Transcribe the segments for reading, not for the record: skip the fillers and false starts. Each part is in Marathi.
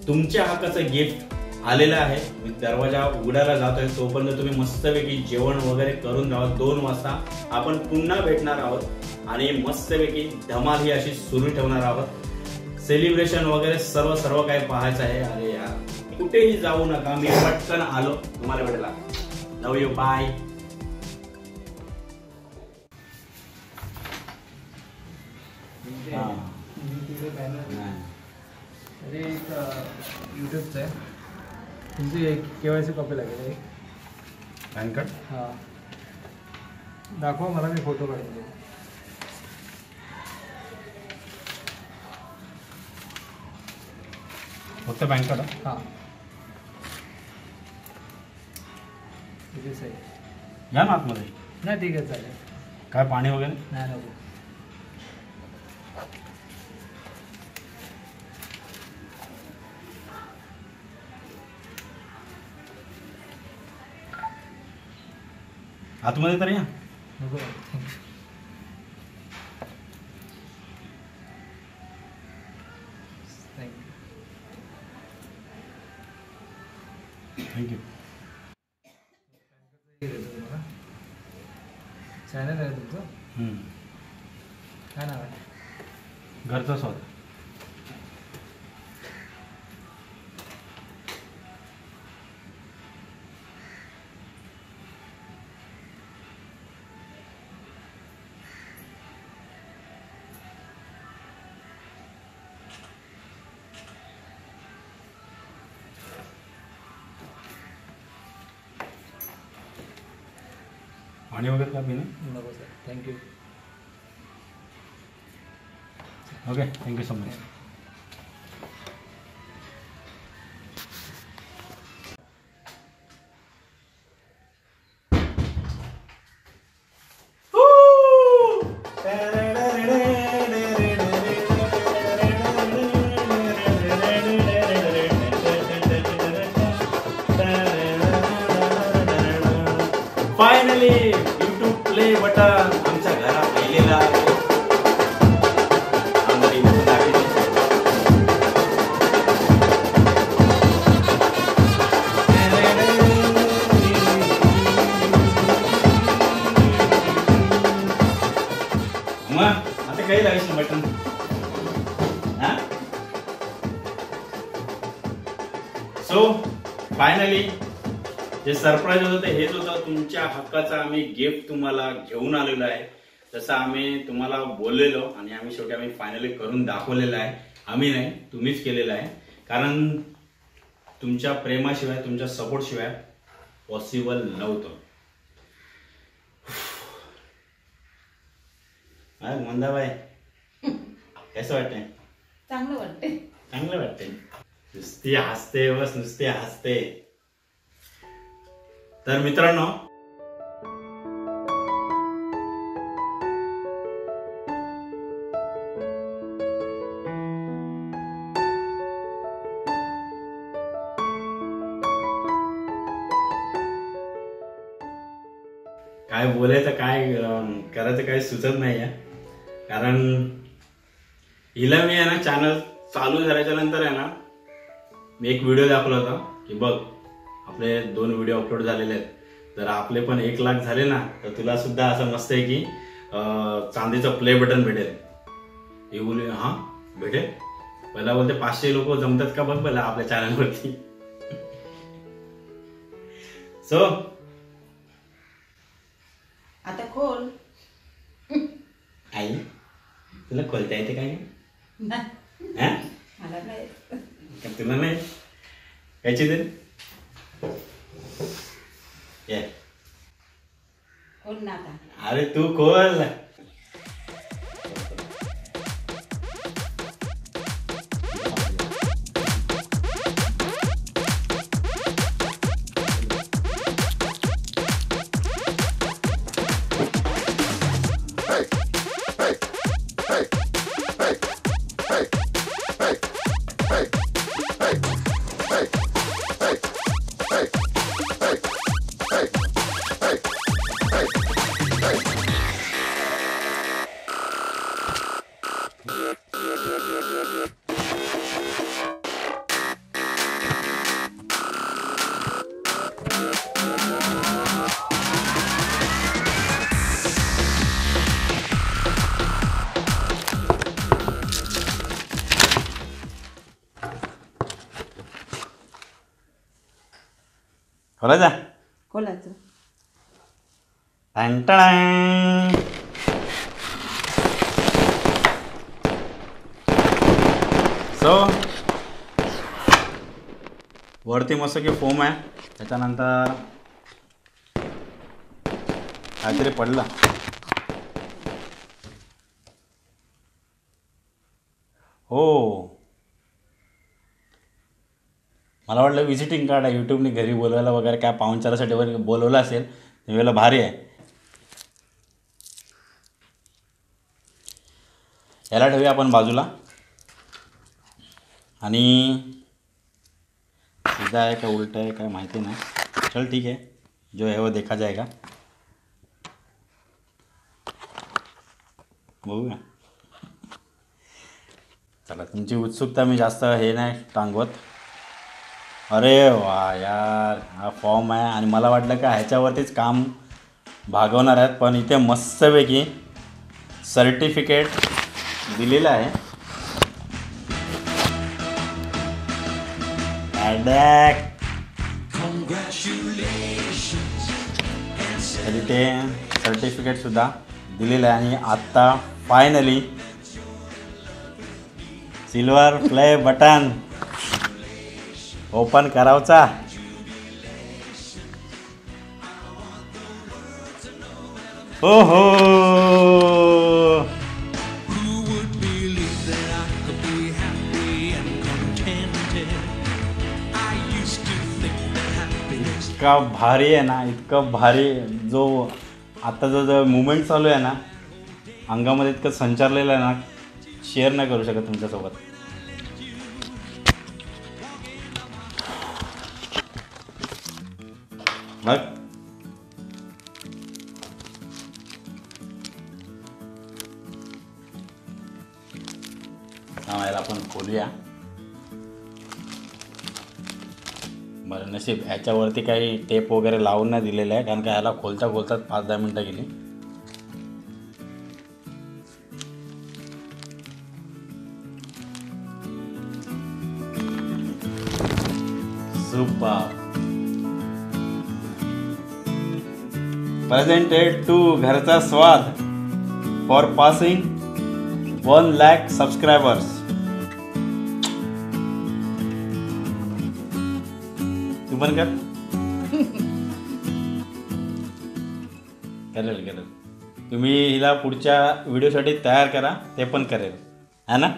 तुमच्या हक्काचं गिफ्ट आलेलं आहे. मी दरवाजा उघडायला जातोय, तोपर्यंत तुम्ही मस्तपैकी जेवण वगैरे करून राहा. 2 वाजता आपण पुन्हा भेटणार आहोत आणि मस्तपैकी धमाल ही अशी सुरू ठेवणार आहोत. सेलिब्रेशन वगैरे सर्व काही पाहायचं आहे. अरे यार कुठेही जाऊ नका, मी पटकन आलो तुम्हाला भेटायला. Love you, bye. अरे एक यूट्यूबचं आहे, तुमची KYC कॉपी लागेल. एक पॅन कार्ड. हां दाखवा मला, मी फोटो काढून देतो. फक्त पॅन कार्ड. हां तिथेच आहे. या ना आतमध्ये. नाही ठीक आहे चालेल. काय पाणी वगैरे नाही नको. आतमध्ये तर या. नको थँक्यू. तुम्हाला चॅनल आहे तुमचं, काय नाव आहे? घरचा स्वतः. पाणी वगैरे का पिणं नको sir, thank you. Okay, thank you so much. Finally YouTube play button आमच्या घरात आलेलं आहे. मग आता काही लावायचं बटन. सो फायनली जे सरप्राईज होतं ते हेच होतं. तुमच्या हक्काचं आम्ही गिफ्ट तुम्हाला घेऊन आलेलो आहे. जसं आम्ही तुम्हाला बोललेलो आणि आम्ही फायनली करून दाखवलेलं आहे. आम्ही नाही, तुम्हीच केलेलं आहे. कारण तुमच्या प्रेमाशिवाय, तुमच्या सपोर्ट शिवाय पॉसिबल नव्हतं. मंदाबाई कसं वाटतंय? चांगलं वाटतंय. चांगलं वाटतंय. नुसती हसते, बस नुसती हसते. तर मित्रांनो, काय बोलायचं काय करायचं काय सुचत नाही आहे. कारण हिला मी आहे ना, चॅनल चालू झाल्याच्या नंतर आहे ना, मी एक व्हिडिओ दाखवला होता की बघ आपले 2 व्हिडिओ अपलोड झालेले आहेत. जर आपले पण 1 लाख झाले ना, तर तुला सुद्धा असं मस्त आहे की चांदीचं प्ले बटन भेटेल. हे बोलले हा भेटेल. पहिला बोलते 500 लोक जमतात का बघ पहिला आपल्या चॅनलवरती. सो आता खोल. आई तुला खोलता येते काय? मला नाही. तुला नाही याची तरी खोल ना आता. अरे तू खोल. खोलायचा खोलाचं. टंटण. सो वरती मस्त की फोम आहे. त्याच्यानंतर काहीतरी पडलं. हो, मला वाटलं विजिटिंग कार्ड आहे. यूट्यूबने घरी बोलवायला वगैरे काय पाहुणचारासाठी वगैरे बोलवलं असेल त्यावेळेला भारी आहे. याला ठेवूया आपण बाजूला. आणि सीधा आहे का उलटा आहे काय माहिती नाही. चल ठीक आहे, जो है वो देखा जाएगा. बघूया. चला, तुमची उत्सुकता मी जास्त हे नाही टांगवत. अरे वा यार, हा फॉर्म आहे आणि मला वाटलं का ह्याच्यावरतीच काम भागवणार आहेत, पण इथे मस्तपैकी सर्टिफिकेट दिलेलं आहे. तरी ते सर्टिफिकेटसुद्धा दिलेलं आहे. आणि आत्ता finally silver play button open करावचा. हो हो, इतका भारी आहे ना, इतकं भारी. जो आत्ताचा जो मुवमेंट चालू आहे ना अंगामध्ये, इतकं संचारलेलं आहे ना, शेअर नाही करू शकत तुमच्यासोबत. बघ, याला आपण खोलूया. बरं, नशीब ह्याच्यावरती काही टेप वगैरे लावून नाही दिलेलं आहे, कारण का ह्याला खोलता खोलतात 5-10 मिनटं गेली. Super. Presented to Gharcha Swad for passing 1 lakh subscribers. तू पण कर. करेल. तुम्ही हिला पुढच्या व्हिडिओसाठी तयार करा, ते पण करेल, है ना.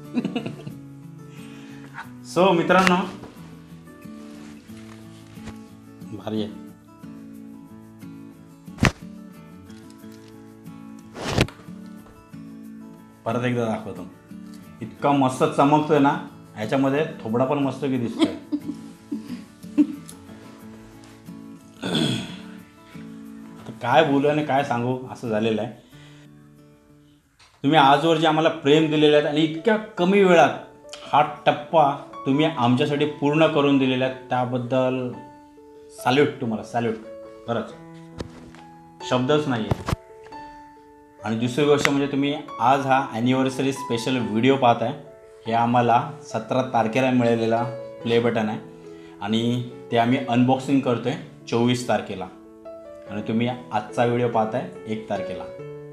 सो मित्रांनो, भारी आहे. परत एकदा दाखवतो. इतका मस्त चमकतोय ना ह्याच्यामध्ये. थोबडा पण मस्त की दिसतोय. काय बोलू आणि काय सांगू असं झालेलं आहे. तुम्ही आजवर जे आम्हाला प्रेम दिलेलं आहे आणि इतक्या कमी वेळात हा टप्पा तुम्ही आमच्यासाठी पूर्ण करून दिलेला आहे, त्याबद्दल सॅल्यूट तुम्हाला, सॅल्यूट. खरंच शब्दच नाही आहे. आणि दुसरी गोष्ट म्हणजे तुम्ही आज हा ॲनिव्हर्सरी स्पेशल व्हिडिओ पाहत आहे. हे आम्हाला 17 तारखेला मिळालेला प्ले बटन आहे आणि ते आम्ही अनबॉक्सिंग करतो आहे 24 तारखेला. आणि तुम्ही आजचा व्हिडिओ पाहताय 1 तारखेला.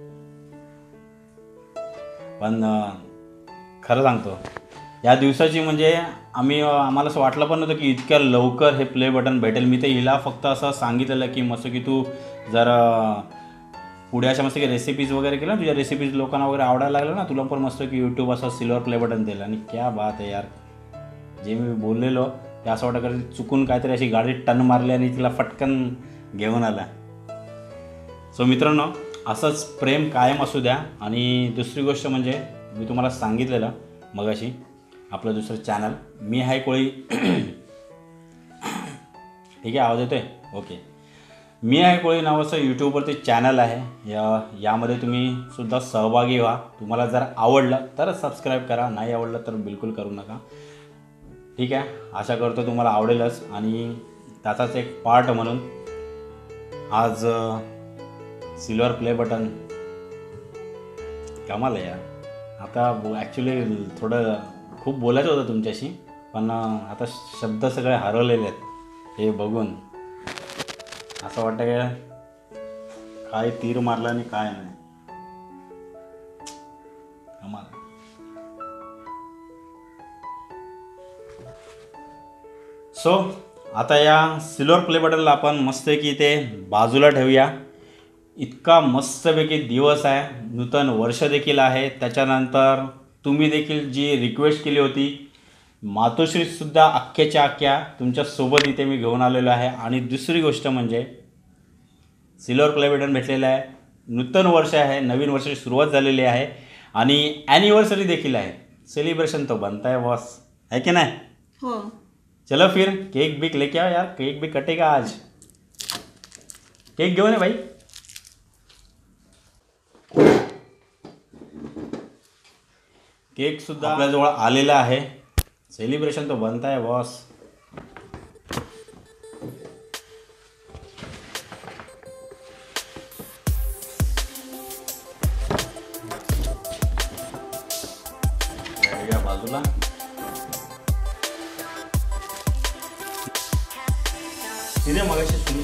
पण खरं सांगतो, या दिवसाची म्हणजे आम्हाला असं वाटलं पण नव्हतं की इतक्या लवकर हे प्ले बटन भेटेल. मी तर हिला फक्त असं सांगितलेलं की मस्त की तू जर पुढे अशा मस्त की रेसिपीज वगैरे केलं, तुझ्या रेसिपीज लोकांना वगैरे आवडायला लागलं ना, तुला पण मस्त की यूट्यूब असं सिल्वर प्ले बटन दिलं. आणि क्या बात आहे यार, जे मी बोललेलो ते असं वाटतं की चुकून काहीतरी अशी गाडी टन मारली आणि तिला फटकन घेऊन आला. सो मित्रांनो, असंच प्रेम कायम असू द्या. आणि दुसरी गोष्ट म्हणजे मी तुम्हाला सांगितलेलं मगाशी, आपलं दुसरं चॅनल मी हाय कोळी. ठीक आहे, आवाज येतोय? ओके. मी हाय कोळी नावाचं यूट्यूबवरती चॅनल आहे. यामध्ये तुम्ही सुद्धा सहभागी व्हा. तुम्हाला जर आवडलं तर सबस्क्राईब करा, नाही आवडलं तर बिलकुल करू नका. ठीक आहे, आशा करतो तुम्हाला आवडेलच. आणि त्याचाच एक पार्ट म्हणून आज सिल्वर प्ले बटन. कमाल आहे यार. आता ॲक्च्युली थोडं खूप बोलायचं होतं तुमच्याशी, पण आता शब्द सगळे हरवलेले आहेत हे बघून. असं वाटतं काय काय तीर मारला आणि काय नाही. सो आता या सिल्वर प्ले बटनला आपण मस्तपैकी इथे बाजूला ठेवूया. इतका मस्तपैकी दिवस आहे, नूतन वर्ष देखील आहे. त्याच्यानंतर तुम्ही देखील जी रिक्वेस्ट केली होती मातोश्रीसुद्धा अख्ख्याच्या अख्ख्या तुमच्यासोबत इथे मी घेऊन आलेलो आहे. आणि दुसरी गोष्ट म्हणजे सिल्वर प्ले बटन भेटलेलं आहे, नूतन वर्ष आहे, नवीन वर्षाची सुरुवात झालेली आहे आणि ॲनिव्हर्सरी देखील आहे. सेलिब्रेशन तो बनता है बॉस, है कि नहीं? हो. चलो फिर केक बिक लेके आओ यार, केक भी कटेगा आज. केक घेऊन ये भाई. केक सुद्धा आपल्याजवळ आलेला आहे. सेलिब्रेशन तो बनता है बॉस. बाजूला तिथे मगाशी सुरू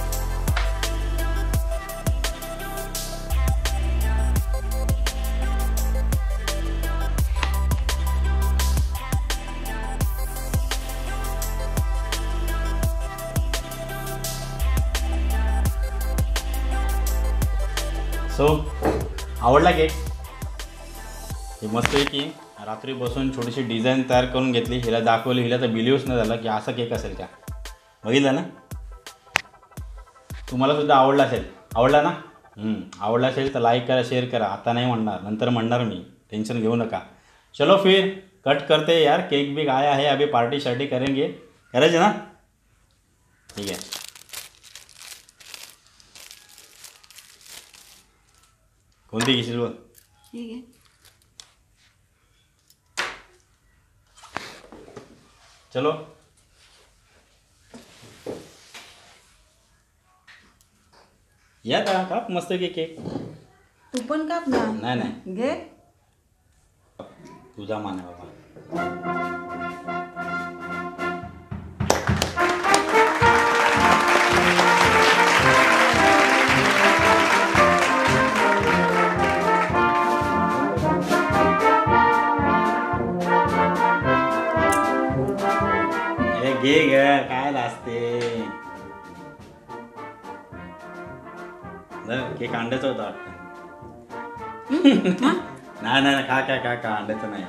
सो आवडला केक. हे मस्त आहे की रात्री बसून छोटीशी डिझाईन तयार करून घेतली, हिला दाखवली, हिला तर बिलीव्हच नाही झालं की असा केक असेल का. बघितलं ना? तुम्हाला सुद्धा आवडला असेल, आवडला ना? आवडला असेल तर लाईक करा, शेअर करा. आता नाही म्हणणार, नंतर म्हणणार मी, टेंशन घेऊ नका. चलो फिर कट करते यार. केक भी आया है, अभी पार्टी शार्टी करेंगे. करायचे ना? ठीक आहे. कोणती घेशील बघ. ठीक आहे. चलो या का काप मस्त की केक. तू पण काप ना. नाही नाही, घे. तुझा मान आहे बाबा. घे ग, काय लाजते. केक अंड्याचा होता वाटतं. नाही नाही खा काय काय का अंड्याचं नाही.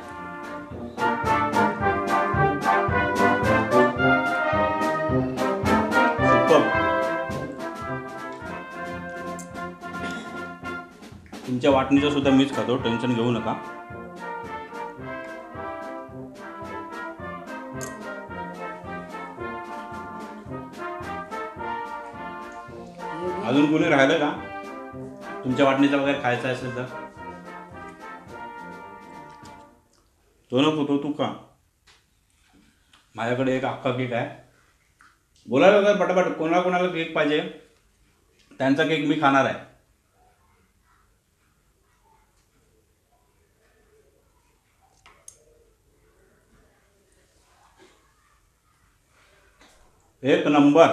तुमच्या वाटणीचं सुद्धा मीच खातो, टेन्शन घेऊ नका. अजून कोणी राहिलं का तुमच्या वाटणीचं वगैरे खायचं असेल तर? तो नको, तो तू का. माझ्याकडे एक अख्खा केक आहे. बोलायला वगैरे पटापट. कोणाला कोणाला केक पाहिजे त्यांचा केक मी खाणार आहे. एक नंबर.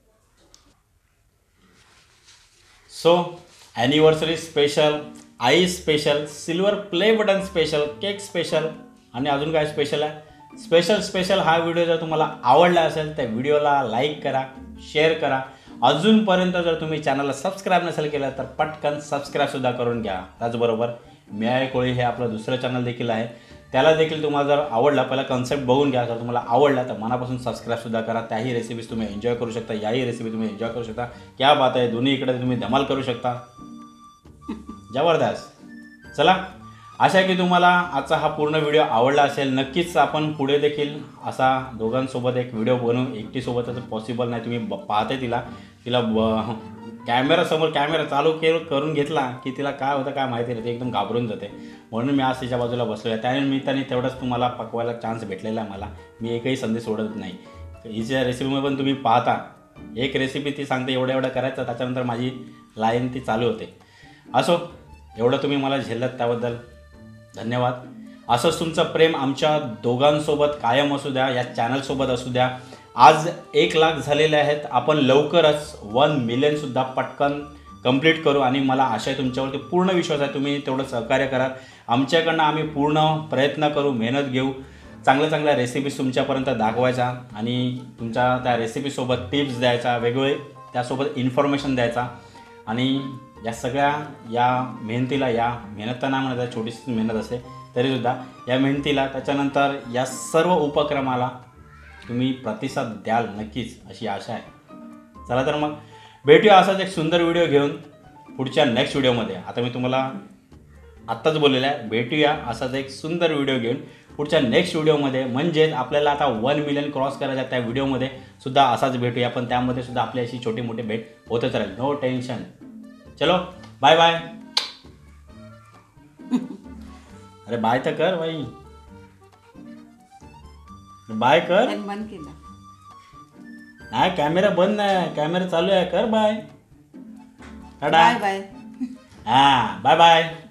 सो ॲनिव्हर्सरी स्पेशल, आई special, silver play button special, cake special आणि अजून काय स्पेशल आहे. स्पेशल हा व्हिडिओ जर तुम्हाला आवडला असेल तर व्हिडिओला लाईक करा, शेअर करा. अजूनपर्यंत जर तुम्ही चॅनलला सबस्क्राईब नसेल केलं तर पटकन सबस्क्राईबसुद्धा करून घ्या. त्याचबरोबर मी आहे कोळी हे आपलं दुसरं चॅनल देखील आहे, त्याला देखील तुम्हाला जर आवडला, पहिला कन्सेप्ट बघून घ्या. जर तुम्हाला आवडला तर मनापासून सबस्क्राईबसुद्धा करा. त्याही रेसिपीज तुम्ही एन्जॉय करू शकता, याही रेसिपी तुम्ही एन्जॉय करू शकता. क्या बात आहे, दोन्ही इकडे तुम्ही धमाल करू शकता. जबरदस्त. चला, आशा आहे की तुम्हाला आजचा हा पूर्ण व्हिडिओ आवडला असेल. नक्कीच आपण पुढे देखील असा दोघांसोबत एक व्हिडिओ बनवू. एकटीसोबत तर पॉसिबल नाही. तुम्ही पाहते तिला कॅमेरासमोर कॅमेरा चालू करून घेतला की तिला काय होतं काय माहिती नाही, ती एकदम घाबरून जाते. म्हणून मी आज तिच्या बाजूला बसलो आहे. त्यानिमित्ताने तेवढंच तुम्हाला पकवायला चान्स भेटलेला आहे मला. मी एकही संधी सोडत नाही. हिच्या रेसिपीमध्ये पण तुम्ही पाहता, एक रेसिपी ती सांगते एवढं करायचं, त्याच्यानंतर माझी लाईन ती चालू होते. असो, एवढं तुम्ही मला झेलत त्याबद्दल धन्यवाद. असंच तुमचं प्रेम आमच्या दोघांसोबत कायम असू द्या, या चॅनलसोबत असू द्या. आज 1 लाख झालेले आहेत. आपण लवकरच 1 मिलियन सुद्धा पटकन कंप्लीट करू आणि मला आशा आहे तुमच्यावरती पूर्ण विश्वास आहे. तुम्ही तेवढं सहकार्य कराल. आमच्याकडनं आम्ही पूर्ण प्रयत्न करू, मेहनत घेऊ, चांगल्या रेसिपीज तुमच्यापर्यंत दाखवायचा आणि तुमच्या त्या रेसिपीसोबत टिप्स द्यायचा, वेगवेगळे त्यासोबत इन्फॉर्मेशन द्यायचा आणि या सगळ्या या मेहनतीला, या मेहनत तर नाही म्हणत, छोटीशी मेहनत असते तरीसुद्धा या मेहनतीला, त्याच्यानंतर या सर्व उपक्रमाला तुम्ही प्रतिसाद द्याल नक्कीच अशी आशा आहे. चला तर मग भेटूया असाच एक सुंदर व्हिडिओ घेऊन पुढच्या नेक्स्ट व्हिडिओमध्ये. आता मी तुम्हाला आत्ताच बोललेलं आहे, भेटूया असाच एक सुंदर व्हिडिओ घेऊन पुढच्या नेक्स्ट व्हिडिओमध्ये. म्हणजेच आपल्याला आता 1 मिलियन क्रॉस करायचा, त्या व्हिडिओमध्ये सुद्धा असाच भेटूया. पण त्यामध्ये सुद्धा आपली अशी छोटी मोठी भेट होतच राहील. No tension. चलो बाय बाय. अरे बाय तर कर बाई, बाय कर. त्याने बंद केला. नाही कॅमेरा बंद नाही, कॅमेरा चालू आहे. कर बाय. टाटा. Bye bye. हां बाय बाय.